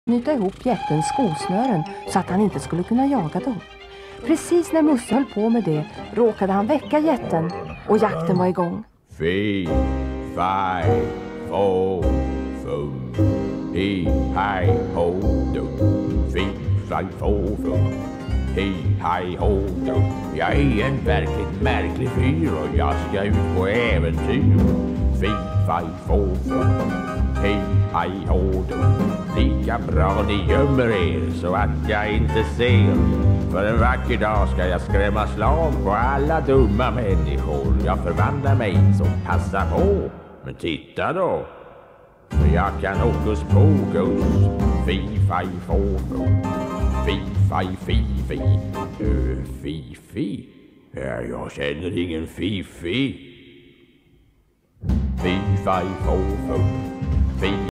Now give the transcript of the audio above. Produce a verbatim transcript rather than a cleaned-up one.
knyta ihop jättens skosnören så att han inte skulle kunna jaga dem. Precis när Musse höll på med det råkade han väcka jätten och jakten var igång. Fy, faj, få, fum, hi, hej, ho, dum. Fy, faj, få, fum, hi, hej, ho, dum. Jag är en verkligt märklig fyr och jag ska ut på äventyr. Fy, faj, få, fum, hi, hej, ho, dum. Lika bra ni gömmer er så att jag inte ser. För en vacker dag ska jag skrämma slag på alla dumma människor. Jag förvandlar mig så passa på. Men titta då, för jag kan hokus pokus. Fi, faj, få, få. Fi, faj, fi, fi. Ö, fi, fi. Ja, jag känner ingen fifi. Fi, faj, få, få. Fi.